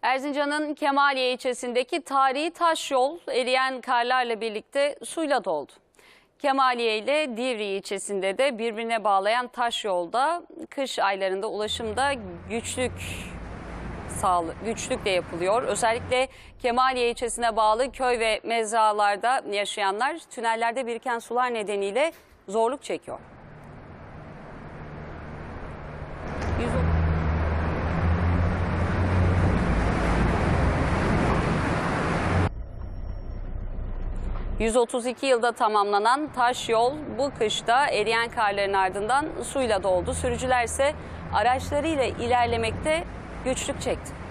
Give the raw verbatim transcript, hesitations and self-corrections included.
Erzincan'ın Kemaliye ilçesindeki tarihi taş yol eriyen karlarla birlikte suyla doldu. Kemaliye ile Divri ilçesinde de birbirine bağlayan taş yolda kış aylarında ulaşımda güçlük sağlı, güçlükle yapılıyor. Özellikle Kemaliye ilçesine bağlı köy ve mezralarda yaşayanlar tünellerde biriken sular nedeniyle zorluk çekiyor. yüz otuz iki yılda tamamlanan taş yol bu kışta eriyen karların ardından suyla doldu. Sürücüler ise araçlarıyla ilerlemekte güçlük çekti.